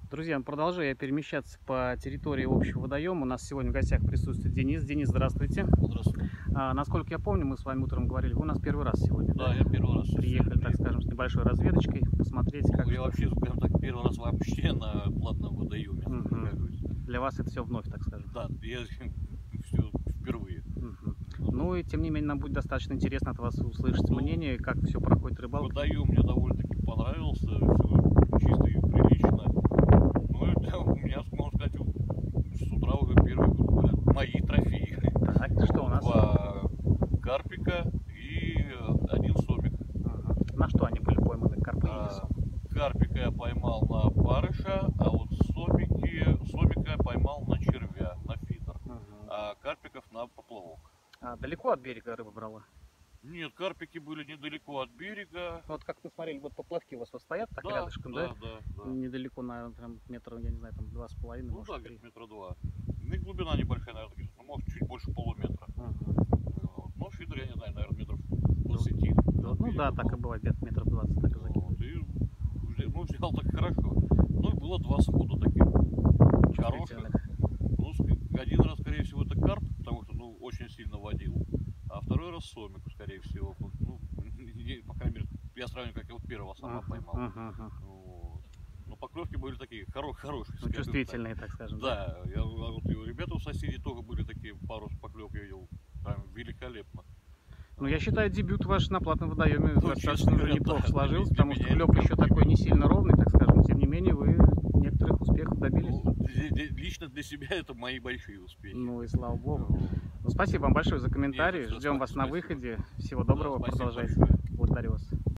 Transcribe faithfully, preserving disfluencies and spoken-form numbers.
Друзья, продолжаю я перемещаться по территории общего водоема. У нас сегодня в гостях присутствует Денис. Денис, здравствуйте. Здравствуйте. А, насколько я помню, мы с вами утром говорили, вы у нас первый раз сегодня, Да, да? я первый раз. Приехали, так скажем, с небольшой разведочкой, посмотреть, как... Ну, я вообще, скажем так, первый раз вообще на платном водоеме. Угу. Для вас это все вновь, так скажем. Да, я все впервые. Угу. Ну и тем не менее нам будет достаточно интересно от вас услышать ну, мнение, как все проходит рыбалка. Водоем мне довольно-таки понравился, все чисто и прилично. Ну и да, у меня, можно сказать, с утра уже первые, грубо говоря, мои трофеи. Так, что у нас? Два карпика и один сомик. Ага. На что они были пойманы, карпы а, или сомик? Карпика я поймал на барыша, а вот сомики, сомика я поймал на червя, на фидер, ага. А карпиков на поплавок. А далеко от берега рыба брала? Нет, карпики были недалеко от берега. Вот как мы смотрели, вот поплавки у вас вот стоят так да, рядышком, да? Да, да, да. Недалеко, наверное, там метра, я не знаю, там два с половиной, ну, может, да, три. метра два. Ну и глубина небольшая, наверное, ну, может, чуть больше полуметра. Ага. Вот. Ну, фидер, я не знаю, наверное, метров двадцать. Да, ну да, так и бывает, где-то метров двадцать так и закидывает. Вот. И, ну, взял так хорошо. Ну, и было два схода таких хороших. Ну, один раз, скорее всего, это карп, потому что, ну, очень сильно водил. А второй раз сомик, скорее всего. Ну, по крайней мере, я сравниваю, как я вот первого сама ага, поймал. Ага, ага. Вот. Но поклевки были такие хоро хорошие. Ну, чувствительные, так. так скажем. Да, да. Я, а вот и у ребят, у соседей тоже были такие пару поклевок, я видел, прям великолепно. Ну, я считаю, дебют ваш на платном водоеме ну, достаточно уже неплохо да, сложился, для, потому для что клёв еще такой не сильно ровный, так скажем. Тем не менее, вы некоторых успехов добились. Ну, лично для себя это мои большие успехи. Ну и слава богу. Ну, спасибо вам большое за комментарий. Ждем вас на выходе. Всего доброго, да, продолжайте. Большое. Благодарю вас.